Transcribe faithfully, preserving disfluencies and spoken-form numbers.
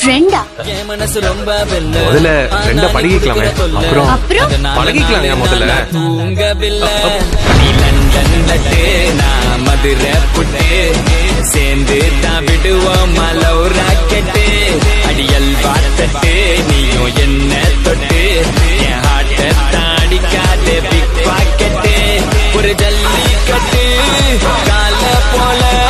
ஃப்ரெண்டா? முதல்ல ரெண்ட பழகிக்கலாமே, அப்புறம் அப்புறம் பழகிக்கலாம். முதல்ல மதுரை புட்டு சேர்ந்து தான் விடுவோம் மலோ ராக்கெட்டு அடியல் வாட்டட்டு நீயும் என்ன தொட்டு என் ஹார்ட்ட தாடிக்காதே பிக் பாக்கெட்டு ஒரு ஜல்லிக்கட்டு கால போல